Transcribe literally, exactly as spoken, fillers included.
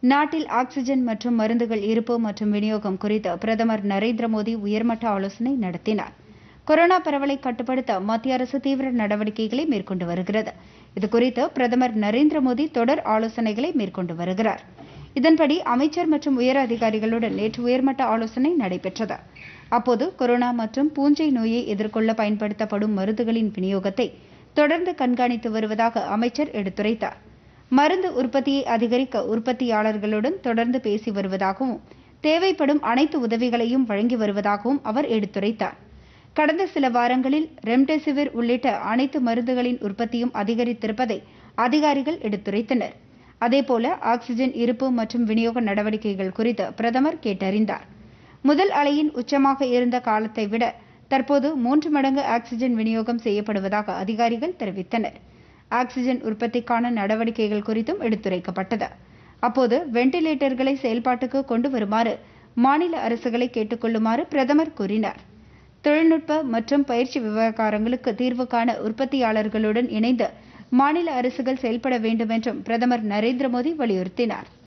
நாட்டில் ஆக்ஸிஜன் மற்றும் மருந்துகள் இருப்பு மற்றும் விநியோகம் குறித்து பிரதமர் நரேந்திர மோடி உயர்மட்ட ஆலோசனை நடத்தினார். கொரோனா பரவலை கட்டுப்படுத்த மத்திய அரசு தீவிர நடவடிக்கைகளை மேற்கொண்டு வருகிறது. இதுகுறித்து பிரதமர் நரேந்திர மோடி தொடர் ஆலோசனைகளை மேற்கொண்டு வருகிறார். இதன்படி அமைச்சர் மற்றும் உயர் அதிகாரிகளுடன் நேற்று உயர்மட்ட ஆலோசனை நடைபெற்றது. அப்போது கொரோனா மற்றும் பூஞ்சை நோயை எதிர்கொள்ள பயன்படுத்தப்படும் மருந்துகளின் விநியோகத்தை தொடர்ந்து கண்காணித்து வருவதாக அமைச்சர் எடுத்துரைத்தார். மருந்து உற்பத்தியை அதிகரிக்க உற்பத்தியாளர்களுடன் தொடர்ந்து பேசி வருவதாகவும் தேவைப்படும் அனைத்து உதவிகளையும் வழங்கி வருவதாகவும் அவர் எடுத்துரைத்தார். கடந்த சில வாரங்களில் ரெம்டெசிவிர் உள்ளிட்ட அனைத்து மருந்துகளின் உற்பத்தியும் அதிகரித்திருப்பதை அதிகாரிகள் எடுத்துரைத்தனர். அதேபோல ஆக்ஸிஜன் இருப்பு மற்றும் விநியோக நடவடிக்கைகள் குறித்து பிரதமர் கேட்டறிந்தார். முதல் அலையின் உச்சமாக இருந்த காலத்தை விட தற்போது மூன்று மடங்கு ஆக்ஸிஜன் விநியோகம் செய்யப்படுவதாக அதிகாரிகள் தெரிவித்தனர். ஆக்ஸிஜன் உற்பத்திக்கான நடவடிக்கைகள் குறித்தும் எடுத்துரைக்கப்பட்டது. அப்போது வெண்டிலேட்டர்களை செயல்பாட்டுக்கு கொண்டு வருமாறு மாநில அரசுகளை கேட்டுக் கொள்ளுமாறு பிரதமர் கூறினார். தொழில்நுட்ப மற்றும் பயிற்சி விவகாரங்களுக்கு தீர்வு காண உற்பத்தியாளர்களுடன் இணைந்து மாநில அரசுகள் செயல்பட வேண்டும் என்றும் பிரதமர் நரேந்திர மோடி வலியுறுத்தினார்.